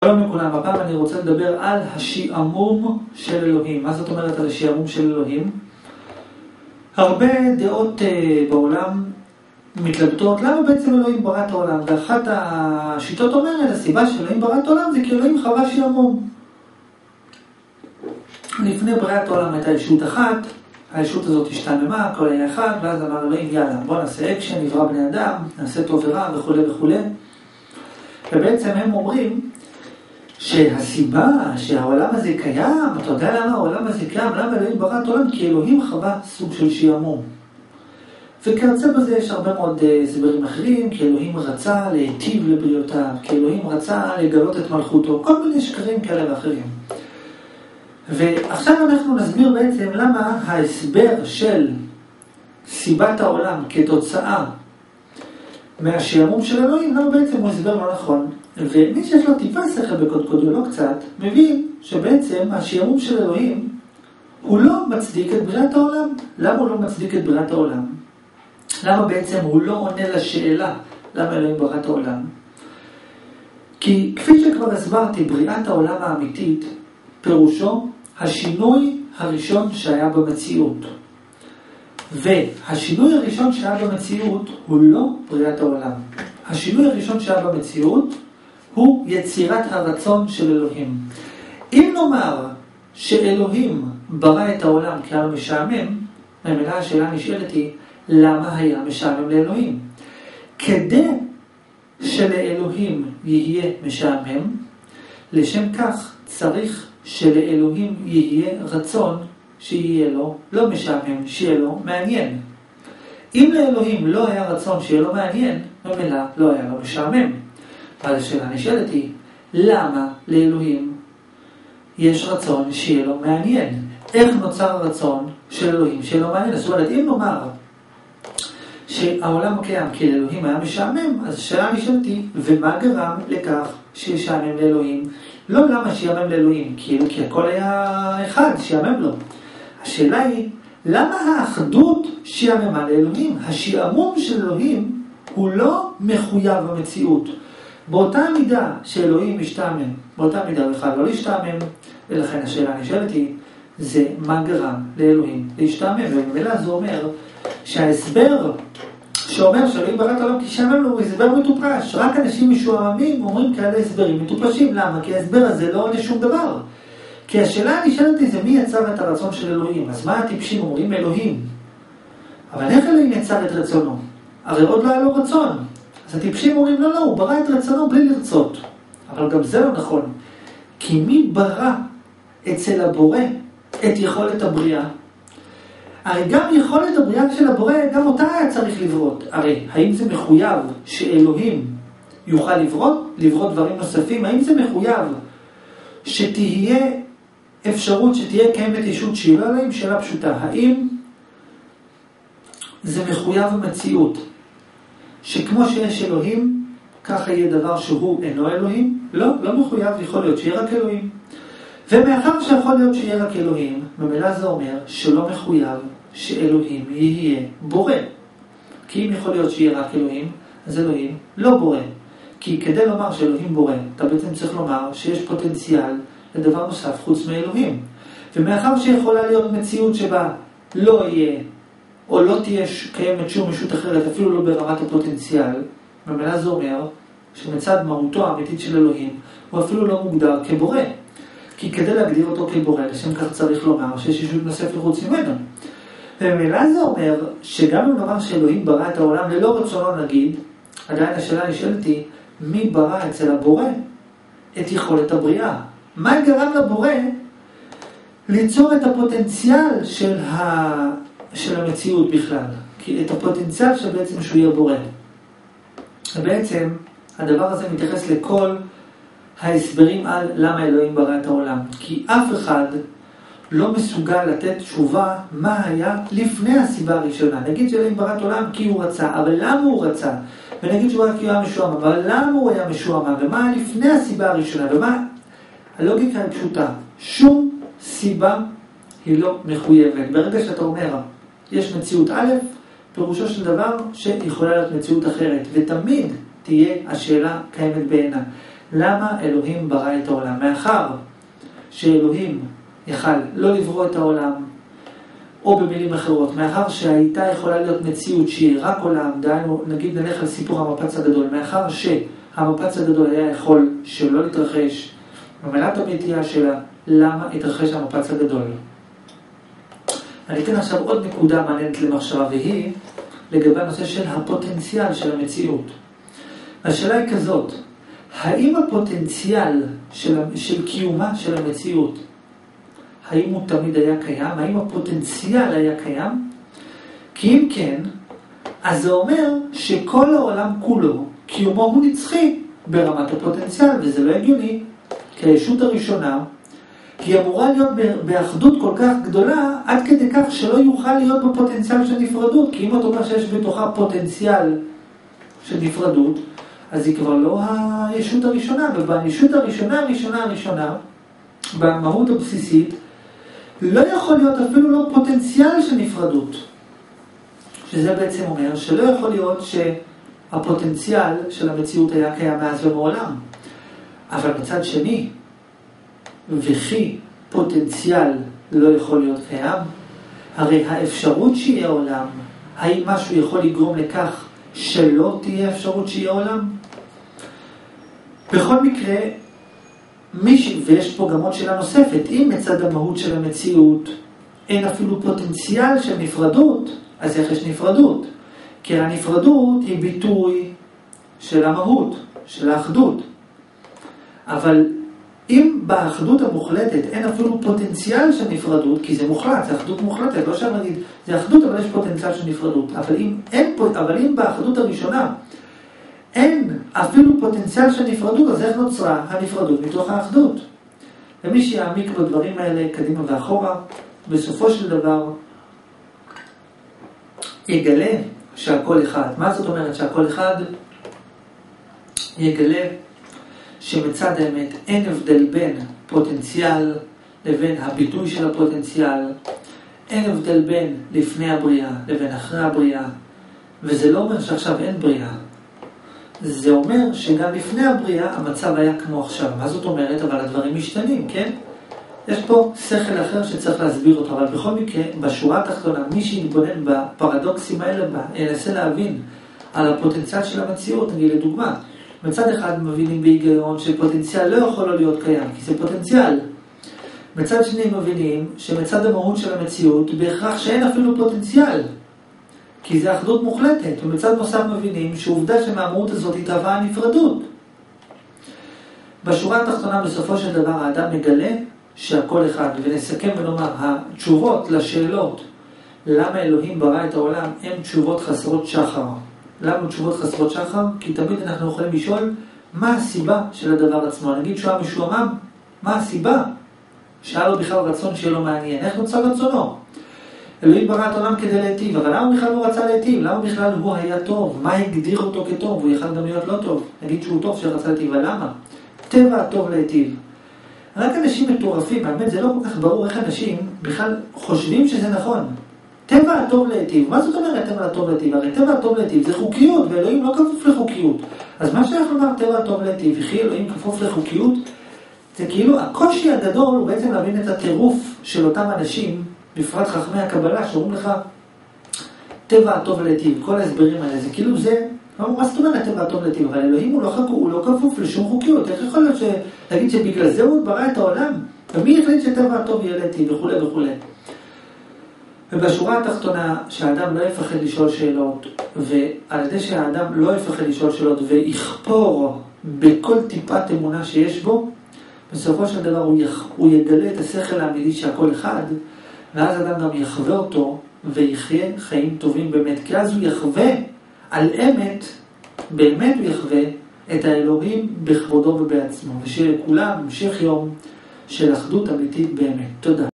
שלום לכולם, הפעם אני רוצה לדבר על השעמום של אלוהים. מה זאת אומרת על השעמום של אלוהים? הרבה דעות בעולם מתלבטות למה בעצם אלוהים ברא את העולם, ואחת השיטות אומרת, הסיבה שאלוהים ברא את העולם זה כי אלוהים חווה שעמום. לפני בריאת העולם הייתה ישות אחת, הישות הזאת השתעממה, הכל היה אחד, ואז אמר אלוהים יאללה בוא נעשה אקשן, נברא בני אדם, נעשה טוב ורע וכו' וכו'. ובעצם הם אומרים שהסיבה שהעולם הזה קיים, אתה יודע למה העולם הזה קיים, למה אלוהים ברא את העולם? כי אלוהים חווה סוג של שעמום. וכרצה בזה יש הרבה מאוד הסברים אחרים, כי אלוהים רצה להיטיב לבריאותיו, כי אלוהים רצה לגלות את מלכותו, כל מיני שקרים כאלה ואחרים. ועכשיו אנחנו נסביר בעצם למה ההסבר של סיבת העולם כתוצאה מהשעמום של אלוהים, למה בעצם הוא הסבר לא נכון. ומי שיש לו טיפה שכל בקודקודו לא קצת, מבין שבעצם השעמום של אלוהים הוא לא מצדיק את בריאת העולם. למה הוא לא מצדיק את בריאת העולם? למה בעצם הוא לא עונה לשאלה למה אלוהים ברא את העולם? כי כפי שכבר הסברתי, בריאת העולם האמיתית פירושו השינוי הראשון שהיה במציאות. והשינוי הראשון שהיה במציאות הוא לא בריאת העולם. השינוי הראשון שהיה במציאות הוא יצירת הרצון של אלוהים. אם נאמר שאלוהים ברא את העולם כי היה משעמם, ממילא השאלה נשאלת היא, למה היה משעמם לאלוהים? כדי שלאלוהים יהיה משעמם, לשם כך צריך שלאלוהים יהיה רצון שיהיה לו לא משעמם, שיהיה לו מעניין. אם לאלוהים לא היה רצון שיהיה לו מעניין, ממילא לא היה לו משעמם. אז השאלה נשאלת היא, למה לאלוהים יש רצון שיהיה לו מעניין? איך נוצר הרצון של אלוהים שיהיה לו מעניין? זאת אומרת, אם נאמר שהעולם קיים כי לאלוהים היה משעמם, אז השאלה נשאלת היא, ומה גרם לכך שישעמם לאלוהים? לא למה שיעמם לאלוהים, כי הכל היה אחד, שיעמם לו. השאלה היא, למה האחדות שעממה לאלוהים? השעמום של אלוהים הוא לא מחויב במציאות. באותה מידה שאלוהים משתעמם, באותה מידה הוא יכול לא להשתעמם, ולכן השאלה נשאלת היא, זה מה גרם לאלוהים להשתעמם? ובמילה זה אומר שההסבר שאומר שאלוהים ברא את העולם כי שעמם לו הוא הסבר מטופש. רק אנשים משועממים אומרים כאלה הסברים מטופשים. למה? כי ההסבר הזה לא עונה שום דבר. כי השאלה נשאלת היא זה מי יצר את הרצון של אלוהים. אז מה הטיפשים אומרים? אלוהים. אבל איך אלוהים יצר את רצונו? הרי עוד לא היה לו רצון. אז הטיפשים אומרים לא, הוא ברא את רצונו בלי לרצות. אבל גם זה לא נכון. כי מי ברא אצל הבורא את יכולת הבריאה? הרי גם יכולת הבריאה של הבורא, גם אותה היה צריך לברות. הרי האם זה מחויב שאלוהים יוכל לברות דברים נוספים? האם זה מחויב שתהיה אפשרות שתהיה קיימת ישות שהיא לא אלוהים? שאלה פשוטה. האם זה מחויב המציאות שכמו שיש אלוהים, ככה יהיה דבר שהוא אינו אלוהים? לא, לא מחויב, יכול להיות שיהיה רק אלוהים. ומאחר שיכול להיות שיהיה רק אלוהים, ממילא זה אומר שלא מחויב שאלוהים יהיה בורא. כי אם יכול להיות שיהיה רק אלוהים, אז אלוהים לא בורא. כי כדי לומר שאלוהים בורא, אתה בעצם צריך לומר שיש פוטנציאל לדבר נוסף חוץ מאלוהים. ומאחר שיכולה להיות מציאות שבה לא יהיה, או לא תהיה קיימת שום ישות אחרת, אפילו לא ברמת הפוטנציאל, ממילא זה אומר שמצד מהותו האמיתית של אלוהים, הוא אפילו לא מוגדר כבורא. כי כדי להגדיר אותו כבורא, לשם כך צריך לומר שיש ישות נוספת חוץ ממנו. וממילא זה אומר שגם אם נאמר שאלוהים ברא את העולם ללא רצונו נגיד, עדיין השאלה נשאלת היא, מי ברא אצל הבורא את יכולת הבריאה? מה גרם לבורא ליצור את הפוטנציאל של המציאות בכלל? כי את הפוטנציאל שבעצם שהוא יהיה בורא. ובעצם הדבר הזה מתייחס לכל ההסברים על למה אלוהים ברא את העולם. כי אף אחד לא מסוגל לתת תשובה מה היה לפני הסיבה הראשונה. נגיד שאלוהים ברא את העולם כי הוא רצה, אבל למה הוא רצה? ונגיד שהוא היה כי הוא היה משועמם, אבל למה הוא היה משועמם? ומה היה לפני הסיבה הראשונה? ומה? הלוגיקה היא פשוטה. שום סיבה היא לא מחויבת. ברגע שאתה אומר, יש מציאות א', פירושו של דבר שיכולה להיות מציאות אחרת. ותמיד תהיה השאלה קיימת בעינה. למה אלוהים ברא את העולם? מאחר שאלוהים יכל לא לברוא את העולם, או במילים אחרות, מאחר שהייתה יכולה להיות מציאות שהיא רק עולם, דהיינו, נגיד נלך על סיפור המפץ הגדול, מאחר שהמפץ הגדול היה יכול שלא להתרחש, במילת המתיעה שלה, למה התרחש המפץ הגדול? אני אתן עכשיו עוד נקודה מעניינת למחשבה, והיא לגבי הנושא של הפוטנציאל של המציאות. השאלה היא כזאת, האם הפוטנציאל של קיומה של המציאות, האם הוא תמיד היה קיים? האם הפוטנציאל היה קיים? כי אם כן, אז זה אומר שכל העולם כולו, קיומו הוא נצחי ברמת הפוטנציאל, וזה לא הגיוני, כי הישות הראשונה, היא אמורה להיות באחדות כל כך גדולה, עד כדי כך שלא יוכל להיות בפוטנציאל של נפרדות, כי אם אתה אומר שיש בתוכה פוטנציאל של נפרדות, אז היא כבר לא הישות הראשונה, ובישות הראשונה, במהות הבסיסית, לא יכול להיות אפילו לא פוטנציאל של נפרדות. שזה בעצם אומר שלא יכול להיות שהפוטנציאל של המציאות היה קיים מאז ומעולם. אבל מצד שני, וכי פוטנציאל לא יכול להיות קיים, הרי האפשרות שיהיה עולם, האם משהו יכול לגרום לכך שלא תהיה אפשרות שיהיה עולם? בכל מקרה, ויש פה גם עוד שאלה נוספת, אם מצד המהות של המציאות אין אפילו פוטנציאל של נפרדות, אז איך יש נפרדות? כי הנפרדות היא ביטוי של המהות, של האחדות. אבל אם באחדות המוחלטת אין אפילו פוטנציאל של נפרדות, כי זה מוחלט, זה אחדות מוחלטת, לא שם נגיד, זה אחדות אבל יש פוטנציאל של נפרדות. אבל אם באחדות הראשונה אין אפילו פוטנציאל של נפרדות, אז איך נוצרה הנפרדות מתוך האחדות? ומי שיעמיק בדברים האלה קדימה ואחורה, בסופו של דבר יגלה שהכל אחד. מה זאת אומרת שהכל אחד? יגלה שמצד האמת אין הבדל בין פוטנציאל לבין הביטוי של הפוטנציאל, אין הבדל בין לפני הבריאה לבין אחרי הבריאה, וזה לא אומר שעכשיו אין בריאה. זה אומר שגם לפני הבריאה המצב היה כמו עכשיו. מה זאת אומרת? אבל הדברים משתנים, כן? יש פה שכל אחר שצריך להסביר אותו, אבל בכל מקרה, בשורה התחתונה, מי שיתבונן בפרדוקסים האלה, ינסה להבין על הפוטנציאל של המציאות. נגיד לדוגמה, מצד אחד מבינים בהיגיון שפוטנציאל לא יכול להיות קיים, כי זה פוטנציאל. מצד שני מבינים שמצד המהות של המציאות, בהכרח שאין אפילו פוטנציאל, כי זה אחדות מוחלטת. ומצד נוסף מבינים שעובדה שמהמהות הזאת התהווה הנפרדות. בשורה התחתונה בסופו של דבר האדם מגלה שהכל אחד, ונסכם ונאמר, התשובות לשאלות למה אלוהים ברא את העולם הן תשובות חסרות שחר. למה תשובות חסרות שחר? כי תמיד אנחנו יכולים לשאול מה הסיבה של הדבר עצמו. נגיד שהוא היה משועמם, מה הסיבה? שהיה לו בכלל רצון שיהיה לו מעניין. איך נוצר רצונו? אלוהים ברא את העולם כדי להיטיב, אבל למה בכלל הוא רצה להיטיב? למה בכלל הוא היה טוב? מה הגדיר אותו כטוב? הוא יכל גם להיות לא טוב. נגיד שהוא טוב שרצה להיטיב, אבל למה? טבע הטוב להיטיב. רק אנשים מטורפים, האמת זה לא כל כך ברור איך אנשים בכלל חושבים שזה נכון. טבע הטוב להיטיב, מה זאת אומרת טבע הטוב להיטיב? הרי טבע הטוב להיטיב זה חוקיות, ואלוהים לא כפוף לחוקיות. אז מה שאנחנו אומר טבע הטוב להיטיב, וכי אלוהים כפוף לחוקיות, זה כאילו הקושי הגדול הוא בעצם להבין את הטירוף של אותם אנשים, בפרט חכמי הקבלה, שאומרים לך טבע הטוב להיטיב, כל ההסברים האלה, זה כאילו זה, מה זאת אומרת טבע הטוב להיטיב? אבל אלוהים הוא לא כפוף לשום חוקיות. איך יכול להיות להגיד שבגלל זה הוא ברא את העולם? ומי החליט שטבע הטוב יהיה להיטיב וכו' וכו'. ובשורה התחתונה, שהאדם לא יפחד לשאול שאלות, ועל ידי שהאדם לא יפחד לשאול שאלות ויכפור בכל טיפת אמונה שיש בו, בסופו של דבר הוא יגלה את השכל האמיתי שהכל אחד, ואז האדם גם יחווה אותו ויחיה חיים טובים באמת. כי אז הוא יחווה על אמת, באמת הוא יחווה את האלוהים בכבודו ובעצמו. ושיהיה לכולם המשך יום של אחדות אמיתית באמת. תודה.